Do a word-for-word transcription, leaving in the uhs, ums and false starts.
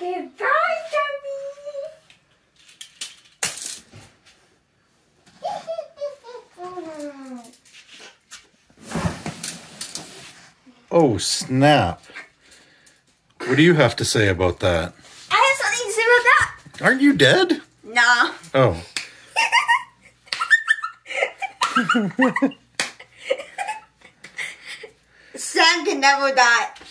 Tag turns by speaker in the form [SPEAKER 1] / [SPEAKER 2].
[SPEAKER 1] Goodbye, Dummy.
[SPEAKER 2] Oh, snap. What do you have to say about that?
[SPEAKER 1] I have something to say about that.
[SPEAKER 2] Aren't you dead?
[SPEAKER 1] No.
[SPEAKER 2] Oh.
[SPEAKER 1] Sam can never die.